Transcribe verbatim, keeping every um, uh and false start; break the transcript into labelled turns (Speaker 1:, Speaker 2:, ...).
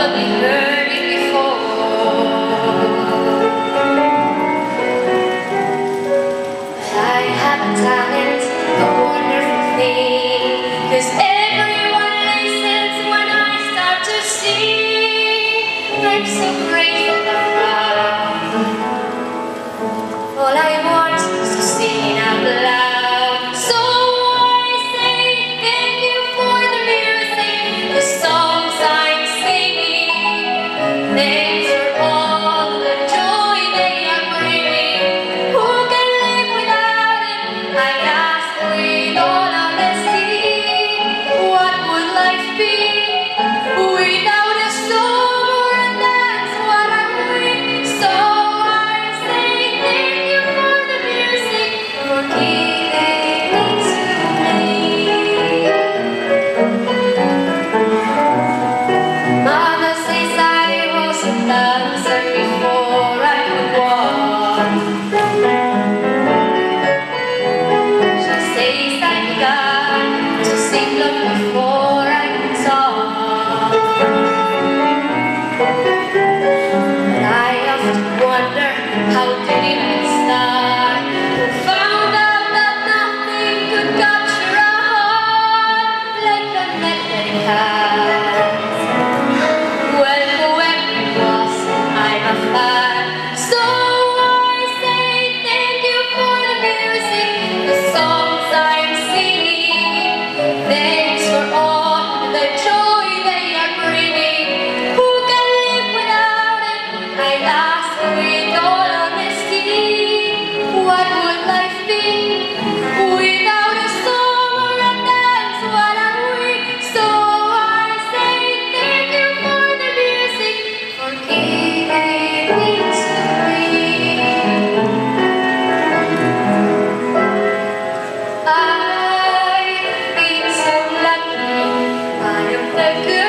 Speaker 1: probably heard it before, but I have a talent, a wonderful thing, 'cause everyone listens when I start to sing. I'm so grateful and proud. All I want is to sing it out loud. So I say thank you for the music, the songs I'm singing. Thanks for all the joy they are bringing. Who can live without it? I ask with all honesty. What would life be without a song or a dance? What I'm with. So I say thank you for the music, for giving it to me. Mama says I was a dancer before I could walk. She says I began to sing long before I could talk. But I often wonder, how did it start? Who found out that nothing could capture a heart like a magnetic hat? Well, whoever it was, I'm a fan. So I say thank you for the music, the songs I'm singing. Thanks for all the joy they are bringing. Who can live without it? I ask with all honesty. What would life be without a song or a dance? What are we? So I say thank you for the music, for giving it to me. I've been so lucky, I am the good.